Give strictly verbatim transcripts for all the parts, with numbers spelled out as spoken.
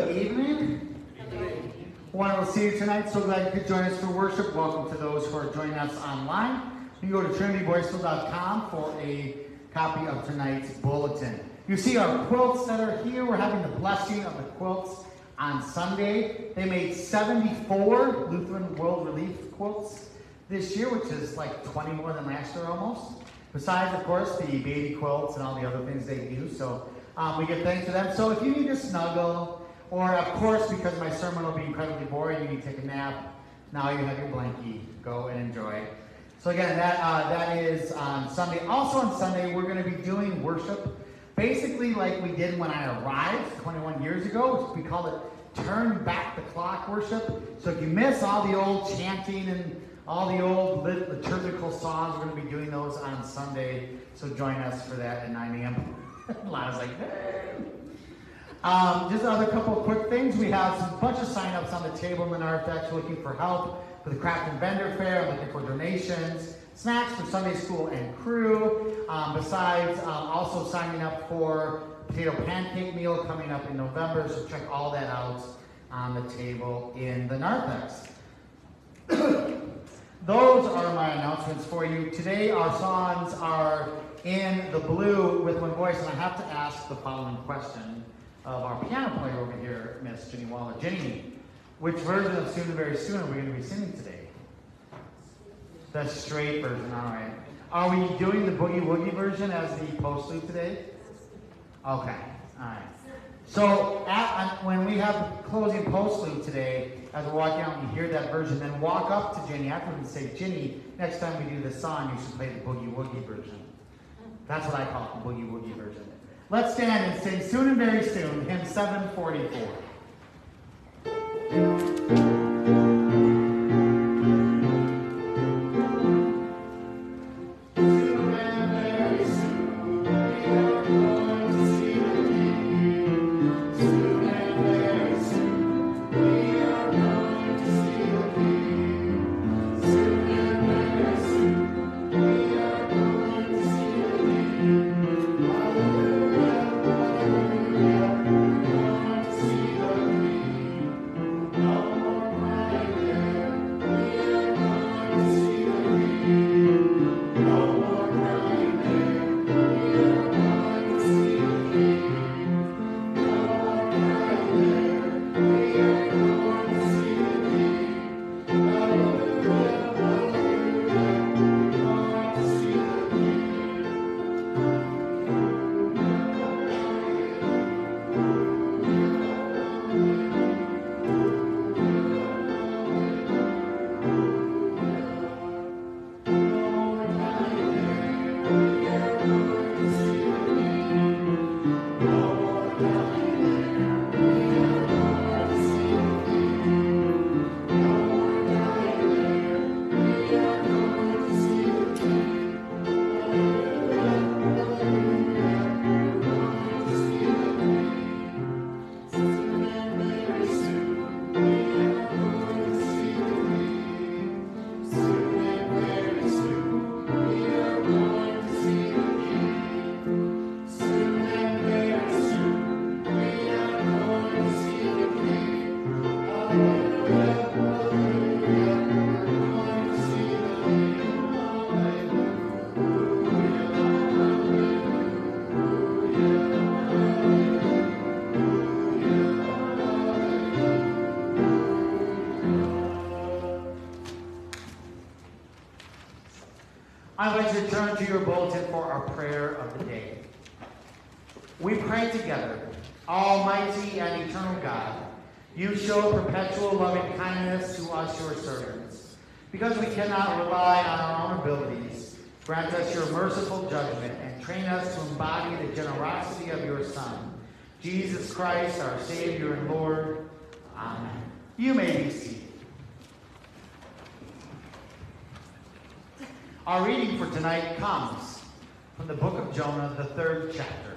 Good evening. Wonderful to see you tonight. So glad you could join us for worship. Welcome to those who are joining us online. You can go to trinity boyceville dot com for a copy of tonight's bulletin. You see our quilts that are here. We're having the blessing of the quilts on Sunday. They made seventy-four Lutheran World Relief quilts this year, which is like twenty more than last year almost. Besides, of course, the baby quilts and all the other things they do. So um, we give thanks to them. So if you need to snuggle, or of course, because my sermon will be incredibly boring, you need to take a nap, now you have your blankie. Go and enjoy. So again, that uh, that is on Sunday. Also on Sunday, we're going to be doing worship basically like we did when I arrived twenty-one years ago. We call it Turn Back the Clock worship. So if you miss all the old chanting and all the old lit- liturgical songs, we're going to be doing those on Sunday. So join us for that at nine a.m. Lana's like, hey. Um, just another couple of quick things. We have some bunch of sign-ups on the table in the narthex. We're looking for help for the craft and vendor fair. I'm looking for donations, snacks for Sunday school and crew. Um, besides, um, also signing up for potato pancake meal coming up in November. So check all that out on the table in the narthex. Those are my announcements for you. Today our songs are in the blue with one voice, and I have to ask the following question of our piano player over here, Miss Jenny Waller. Jenny, which version of Soon and Very Soon are we going to be singing today? The straight version, all right. Are we doing the boogie woogie version as the postlude today? Okay, all right. So at, when we have the closing postlude today, as we're walking out and you hear that version, then walk up to Jenny afterwards and say, Jenny, next time we do this song, you should play the boogie woogie version. That's what I call it, the boogie woogie version. Let's stand and sing Soon and Very Soon, hymn seven forty-four. I'd like to turn to your bulletin for our prayer of the day. We pray together, Almighty and eternal God, you show perpetual loving kindness to us, your servants. Because we cannot rely on our own abilities, grant us your merciful judgment and train us to embody the generosity of your Son, Jesus Christ, our Savior and Lord. Amen. You may be seated. Our reading for tonight comes from the book of Jonah, the third chapter.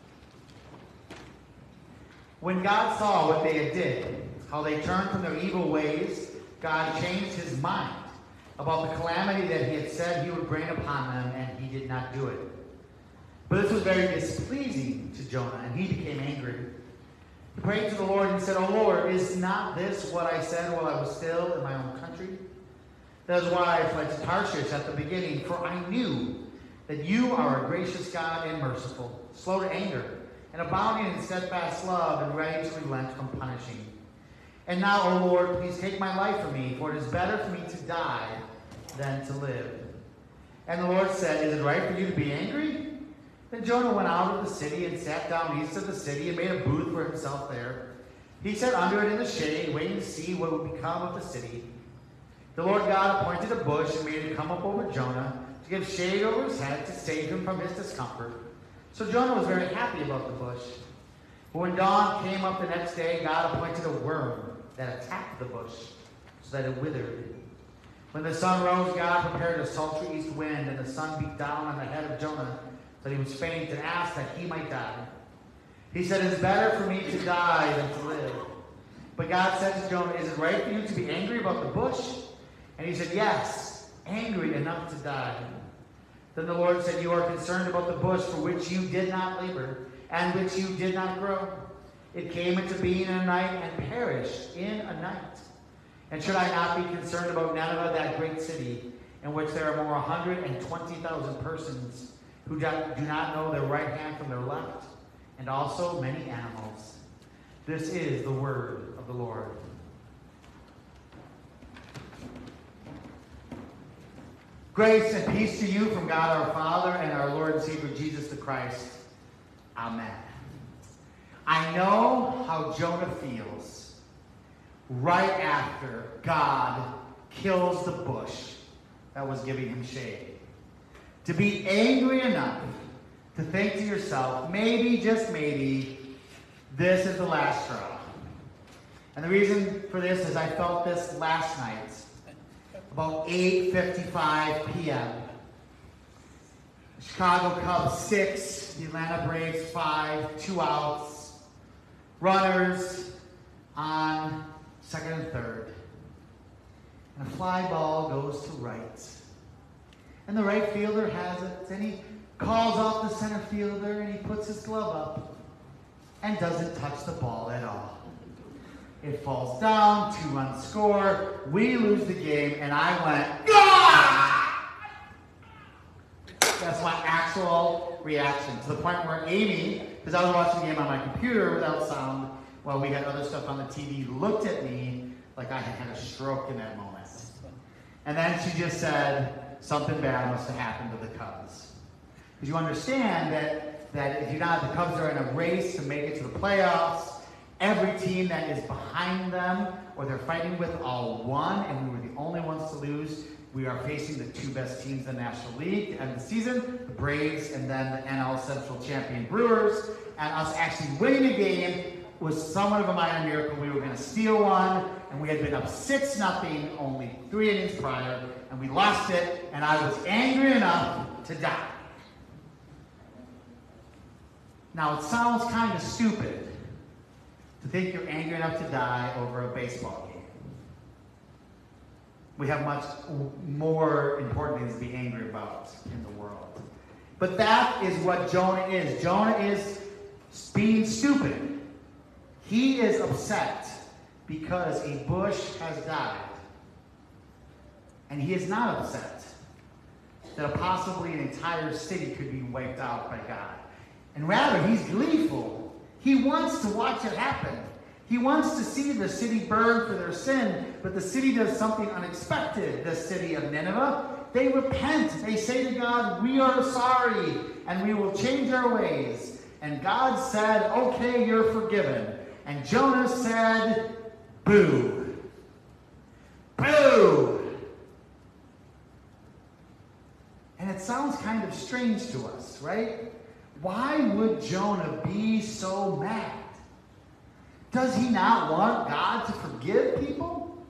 When God saw what they had did, how they turned from their evil ways, God changed his mind about the calamity that he had said he would bring upon them, and he did not do it. But this was very displeasing to Jonah, and he became angry. He prayed to the Lord and said, "O Lord, is not this what I said while I was still in my own country? That is why I fled to Tarshish at the beginning, for I knew that you are a gracious God and merciful, slow to anger, and abounding in steadfast love, and ready to relent from punishing. And now, O Lord, please take my life from me, for it is better for me to die than to live." And the Lord said, "Is it right for you to be angry?" Then Jonah went out of the city and sat down east of the city and made a booth for himself there. He sat under it in the shade, waiting to see what would become of the city. The Lord God appointed a bush and made it come up over Jonah to give shade over his head to save him from his discomfort. So Jonah was very happy about the bush. But when dawn came up the next day, God appointed a worm that attacked the bush so that it withered. When the sun rose, God prepared a sultry east wind, and the sun beat down on the head of Jonah so that he was faint and asked that he might die. He said, "It is better for me to die than to live." But God said to Jonah, "Is it right for you to be angry about the bush?" And he said, "Yes, angry enough to die." Then the Lord said, "You are concerned about the bush for which you did not labor, and which you did not grow. It came into being in a night and perished in a night. And should I not be concerned about Nineveh, that great city, in which there are more one hundred twenty thousand persons who do not know their right hand from their left, and also many animals?" This is the word of the Lord. Grace and peace to you from God our Father and our Lord and Savior Jesus the Christ. Amen. I know how Jonah feels right after God kills the bush that was giving him shade. To be angry enough to think to yourself, maybe, just maybe, this is the last straw. And the reason for this is I felt this last night, about eight fifty-five p.m. The Chicago Cubs six, the Atlanta Braves five, two outs, runners on second and third. And a fly ball goes to right. And the right fielder has it, and he calls off the center fielder, and he puts his glove up and doesn't touch the ball at all. It falls down, two runs score, we lose the game, and I went, "Ah!" That's my actual reaction, to the point where Amy, because I was watching the game on my computer without sound, while we had other stuff on the T V, looked at me like I had had a stroke in that moment. And then she just said, "Something bad must have happened to the Cubs." Because you understand that, that if you're not, the Cubs are in a race to make it to the playoffs. Every team that is behind them or they're fighting with all won, and we were the only ones to lose. We are facing the two best teams in the National League to end the season, the Braves and then the N L Central champion Brewers. And us actually winning a game was somewhat of a minor miracle. We were going to steal one, and we had been up six nothing only three innings prior, and we lost it, and I was angry enough to die. Now, it sounds kind of stupid to think you're angry enough to die over a baseball game. We have much more important things to be angry about in the world. But that is what Jonah is. Jonah is being stupid. He is upset because a bush has died. And he is not upset that possibly an entire city could be wiped out by God. And rather, he's gleeful. He wants to watch it happen. He wants to see the city burn for their sin, but the city does something unexpected, the city of Nineveh. They repent. They say to God, "We are sorry, and we will change our ways." And God said, "Okay, you're forgiven." And Jonah said, "Boo. Boo." And it sounds kind of strange to us, right? Why would Jonah be so mad? Does he not want God to forgive people?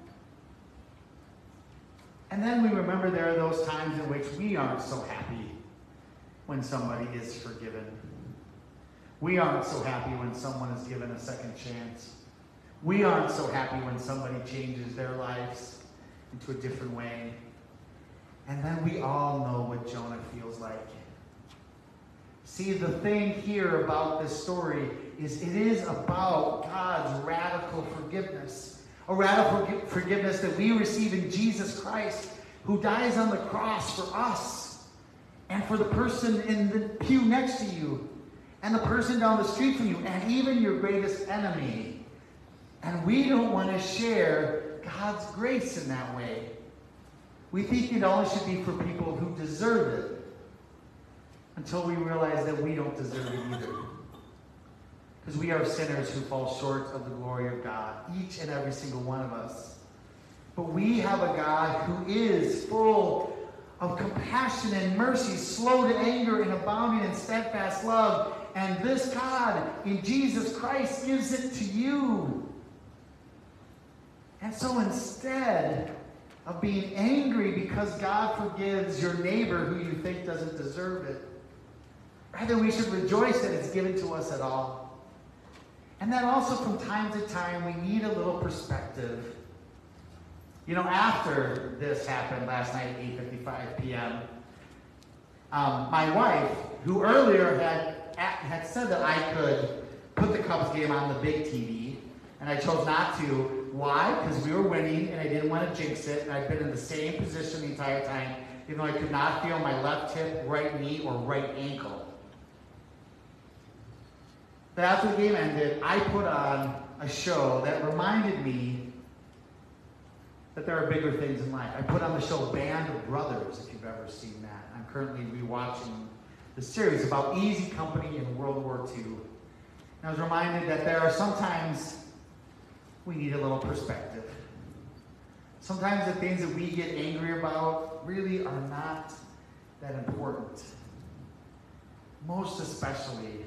And then we remember there are those times in which we aren't so happy when somebody is forgiven. We aren't so happy when someone is given a second chance. We aren't so happy when somebody changes their lives into a different way. And then we all know what Jonah feels like. See, the thing here about this story is it is about God's radical forgiveness. A radical forgiveness that we receive in Jesus Christ, who dies on the cross for us and for the person in the pew next to you and the person down the street from you and even your greatest enemy. And we don't want to share God's grace in that way. We think it only should be for people who deserve it, until we realize that we don't deserve it either. Because we are sinners who fall short of the glory of God, each and every single one of us. But we have a God who is full of compassion and mercy, slow to anger and abounding in steadfast love. And this God, in Jesus Christ, gives it to you. And so instead of being angry because God forgives your neighbor who you think doesn't deserve it, rather we should rejoice that it's given to us at all. And then also from time to time, we need a little perspective. You know, after this happened last night at eight fifty-five p.m., um, my wife, who earlier had, had said that I could put the Cubs game on the big T V, and I chose not to. Why? Because we were winning, and I didn't want to jinx it, and I'd been in the same position the entire time, even though I could not feel my left hip, right knee, or right ankle. But after the game ended, I put on a show that reminded me that there are bigger things in life. I put on the show Band of Brothers, if you've ever seen that. I'm currently rewatching the series about Easy Company in World War Two. And I was reminded that there are sometimes we need a little perspective. Sometimes the things that we get angry about really are not that important. Most especially,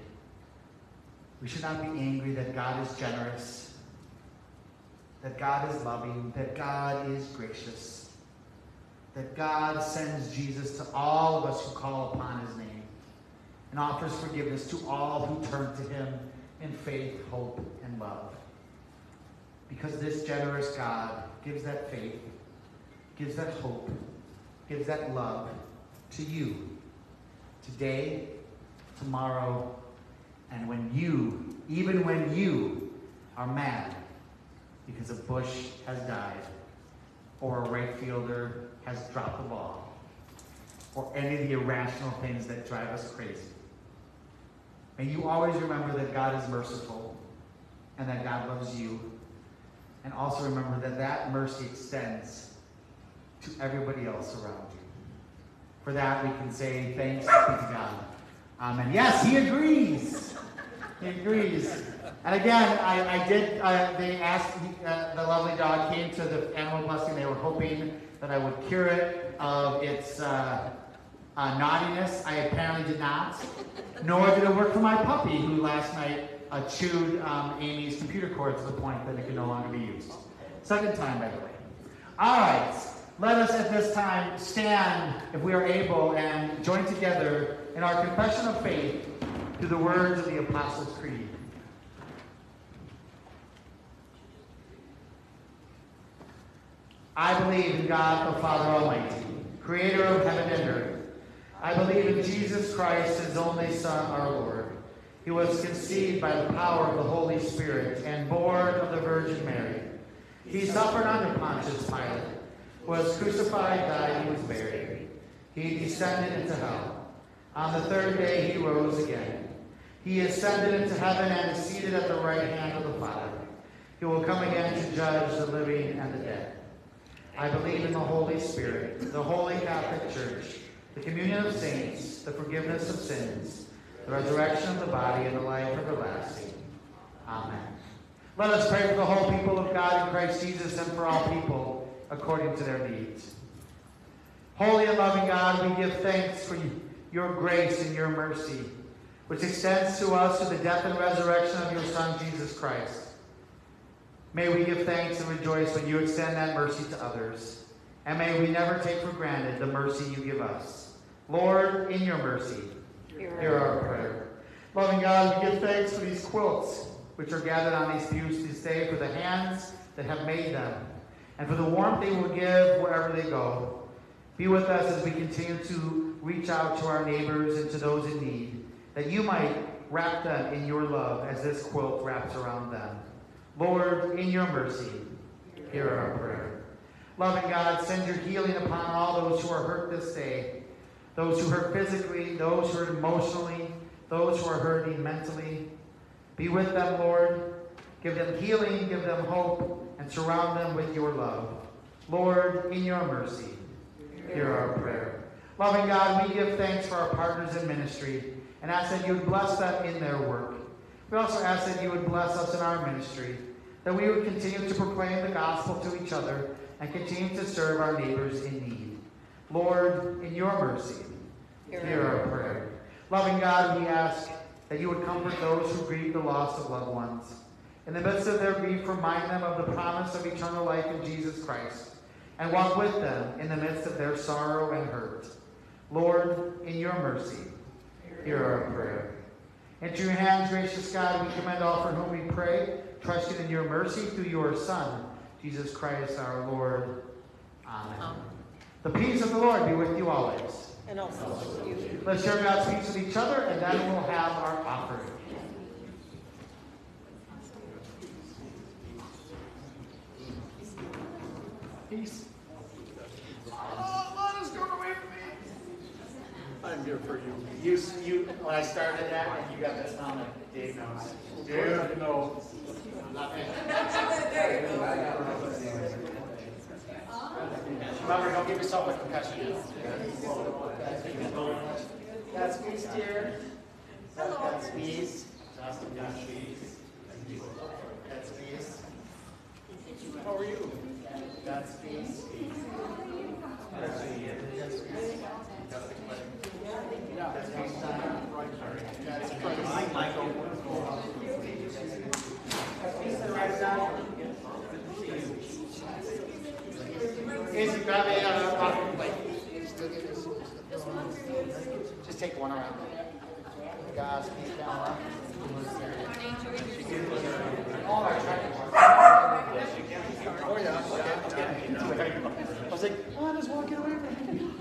we should not be angry that God is generous, that God is loving, that God is gracious, that God sends Jesus to all of us who call upon his name and offers forgiveness to all who turn to him in faith, hope, and love. Because this generous God gives that faith, gives that hope, gives that love to you today, tomorrow, and when you, even when you are mad because a Bush has died, or a right fielder has dropped the ball, or any of the irrational things that drive us crazy. May you always remember that God is merciful and that God loves you. And also remember that that mercy extends to everybody else around you. For that, we can say thanks be to God. Amen. Yes, he agrees. He agrees. And again, I, I did, uh, they asked, uh, the lovely dog came to the animal blessing. They were hoping that I would cure it of its uh, uh, naughtiness. I apparently did not. Nor did it work for my puppy, who last night uh, chewed um, Amy's computer cord to the point that it could no longer be used. Second time, by the way. All right. Let us at this time stand, if we are able, and join together in our confession of faith through the words of the Apostles' Creed. I believe in God, the Father Almighty, creator of heaven and earth. I believe in Jesus Christ, his only Son, our Lord. He was conceived by the power of the Holy Spirit and born of the Virgin Mary. He suffered under Pontius Pilate, was crucified, died, and was buried. He descended into hell. On the third day he rose again. He ascended into heaven and is seated at the right hand of the Father. He will come again to judge the living and the dead. I believe in the Holy Spirit, the Holy Catholic Church, the communion of saints, the forgiveness of sins, the resurrection of the body, and the life everlasting. Amen. Let us pray for the whole people of God in Christ Jesus and for all people according to their needs. Holy and loving God, we give thanks for your grace and your mercy, which extends to us through the death and resurrection of your Son, Jesus Christ. May we give thanks and rejoice when you extend that mercy to others. And may we never take for granted the mercy you give us. Lord, in your mercy, hear our prayer. Loving God, we give thanks for these quilts, which are gathered on these pews this day, for the hands that have made them, and for the warmth they will give wherever they go. Be with us as we continue to reach out to our neighbors and to those in need, that you might wrap them in your love as this quilt wraps around them. Lord, in your mercy, hear our prayer. Loving God, send your healing upon all those who are hurt this day, those who hurt physically, those who hurt emotionally, those who are hurting mentally. Be with them, Lord. Give them healing, give them hope, and surround them with your love. Lord, in your mercy, hear our prayer. Loving God, we give thanks for our partners in ministry and ask that you would bless them in their work. We also ask that you would bless us in our ministry, that we would continue to proclaim the gospel to each other and continue to serve our neighbors in need. Lord, in your mercy, hear our prayer. Loving God, we ask that you would comfort those who grieve the loss of loved ones. In the midst of their grief, remind them of the promise of eternal life in Jesus Christ, and walk with them in the midst of their sorrow and hurt. Lord, in your mercy, hear our prayer. Into your hands, gracious God, we commend all for whom we pray, trusting in your mercy through your Son, Jesus Christ our Lord. Amen. Amen. The peace of the Lord be with you always. And also with you. Let's share God's peace with each other, and then we'll have our offering. Peace. Oh, Lana's going away from me. I'm here for you. You, you, when I started that, and you got that sound like Dave knows. Dude, no. Remember, don't give yourself a concussion. That's peace, dear. That's peace. Justin, that's peace. That's peace. How are you? That's peace. That's peace. That's peace time. That's peace. Michael. Casey, grab a uh, coffee plate. Just take one around. God's peace down. All our tracking marks. Oh, yeah. I was like, oh, just walking away from me.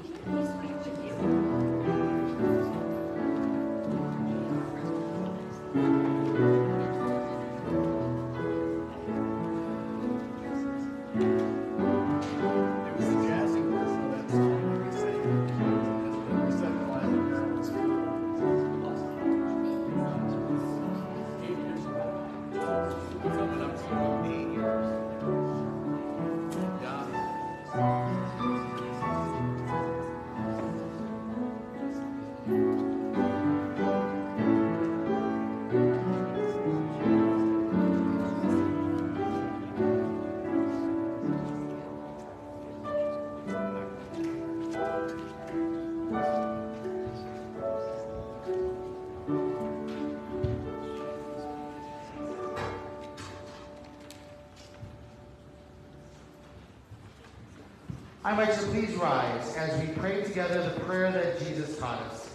I invite you to please rise as we pray together the prayer that Jesus taught us.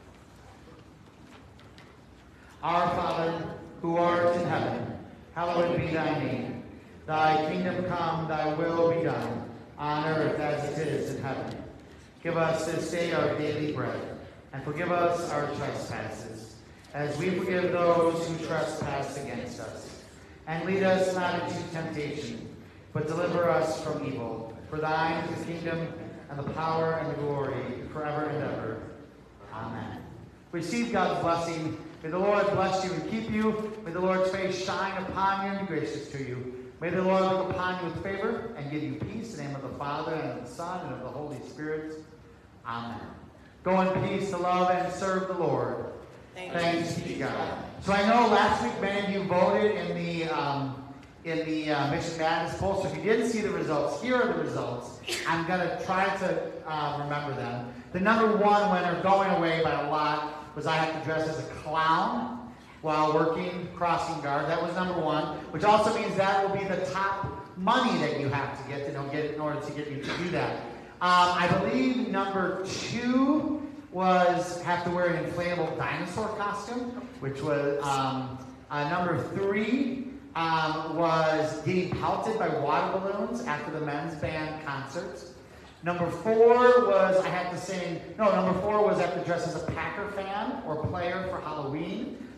Our Father, who art in heaven, hallowed be thy name. Thy kingdom come, thy will be done, on earth as it is in heaven. Give us this day our daily bread, and forgive us our trespasses, as we forgive those who trespass against us. And lead us not into temptation, but deliver us from evil. For thine is the kingdom, and the power, and the glory, forever and ever. Amen. Receive God's blessing. May the Lord bless you and keep you. May the Lord's face shine upon you and be gracious to you. May the Lord look upon you with favor and give you peace. In the name of the Father, and of the Son, and of the Holy Spirit. Amen. Go in peace to love and serve the Lord. Thank Thanks be to God. So I know last week many of you voted in the um, in the uh, Mission Madness poll. So if you didn't see the results, here are the results. I'm going to try to uh, remember them. The number one winner, going away by a lot, was I have to dress as a clown while working crossing guard. That was number one, which also means that will be the top money that you have to get to you know, get in order to get you to do that. Um, I believe number two was have to wear an inflatable dinosaur costume, which was um, uh, number three. Um, was getting pelted by water balloons after the men's band concerts. Number four was I had to sing, no, number four was I have to dress as a Packer fan or player for Halloween.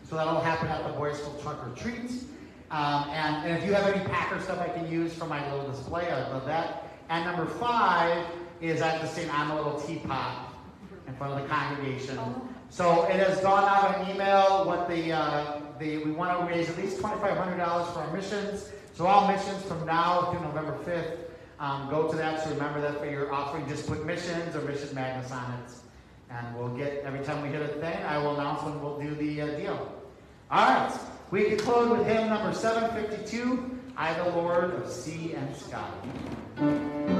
So that'll happen at the Boys School Trunk or Treat. Um, and, and if you have any Packer stuff I can use for my little display, I'd love that. And number five is at the same, I'm a little teapot in front of the congregation. So it has gone out on email what the, uh, the we want to raise at least twenty-five hundred dollars for our missions. So all missions from now through November fifth, um, go to that. So remember that for your offering, just put missions or Mission Magnus on it. And we'll get, every time we hit a thing, I will announce when we'll do the uh, deal. All right, we can close with hymn number seven fifty-two, I the Lord of Sea and Sky.